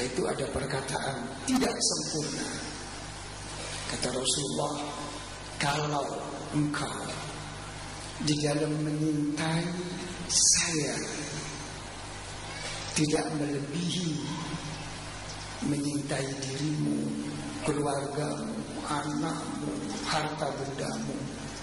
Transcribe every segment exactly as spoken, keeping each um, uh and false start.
yaitu ada perkataan tidak sempurna. Kata Rasulullah, kalau engkau di dalam menyintai saya tidak melebihi menyintai dirimu, keluargamu, anakmu, harta bendamu.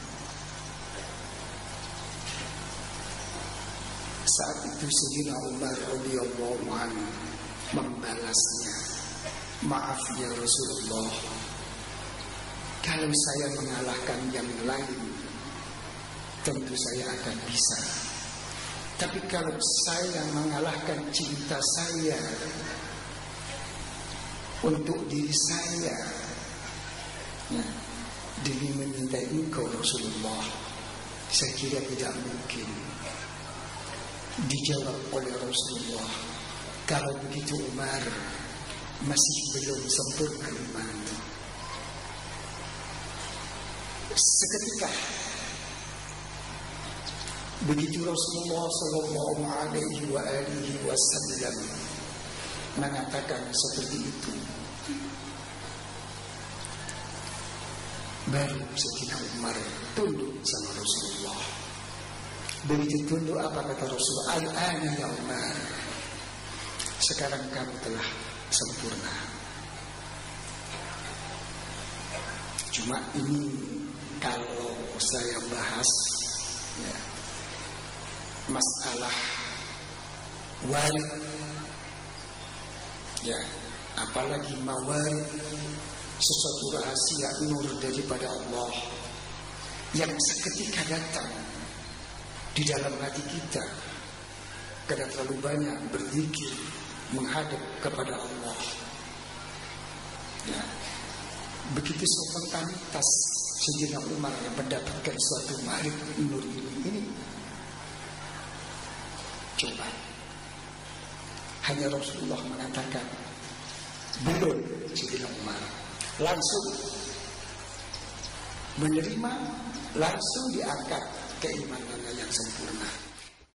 Saat itu Sayyidina Umar radhiyallahu anhu membalasnya, maaf ya Rasulullah, kalau saya mengalahkan yang lain tentu saya akan bisa. Tapi kalau saya mengalahkan cinta saya untuk diri saya, ya, demi menyintai engkau Rasulullah, saya kira tidak mungkin. Dijawab oleh Rasulullah, kalau begitu Umar masih belum sempurna iman. Seketika begitu Rasulullah Sallallahu Alaihi wa alihi Wasallam mengatakan seperti itu, baru Sayyidina Umar tunduk sama Rasulullah. Begitu tunduk, apa kata Rasulullah? Al-ana ya Umar, sekarang kamu telah sempurna. Cuma ini kalau saya bahas, ya, masalah warid, ya, apalagi mawarid, sesuatu rahasia nur daripada Allah yang seketika datang di dalam hati kita karena terlalu banyak berzikir menghadap kepada Allah, ya. Begitu spontanitas Sayyidina Umar yang mendapatkan suatu marik nur ini, ini coba hanya Rasulullah mengatakan belum, Sayyidina Umar langsung menerima, langsung diangkat keimanannya yang sempurna.